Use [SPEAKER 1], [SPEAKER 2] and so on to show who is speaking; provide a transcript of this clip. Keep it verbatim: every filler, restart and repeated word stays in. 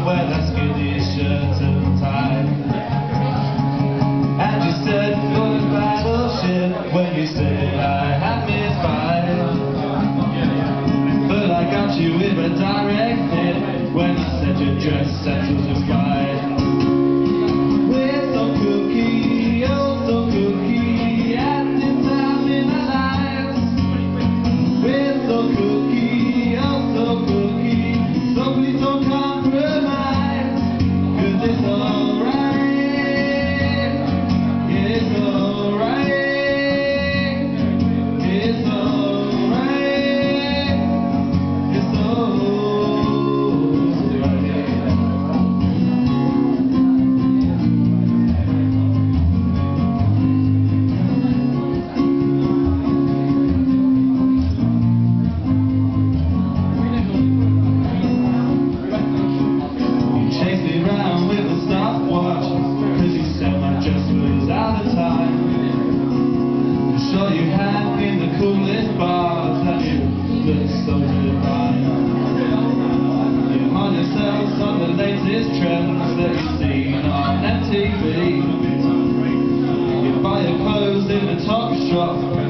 [SPEAKER 1] wear that skinny shirt and tie. And you said you're a battleship when you said I had misfired. But I got you with a direct hit when I said your dress settled the fight. We're so cookie, oh so cookie, and it's time in our lives. We're so cookie, oh so cookie, so please don't compromise, 'cause it's alright, it's alright, it's alright, it's alright. Sure you have in the coolest bars and you look so divine. You hide yourselves on the latest trends that you've seen on M T V. You buy your clothes in a top shop.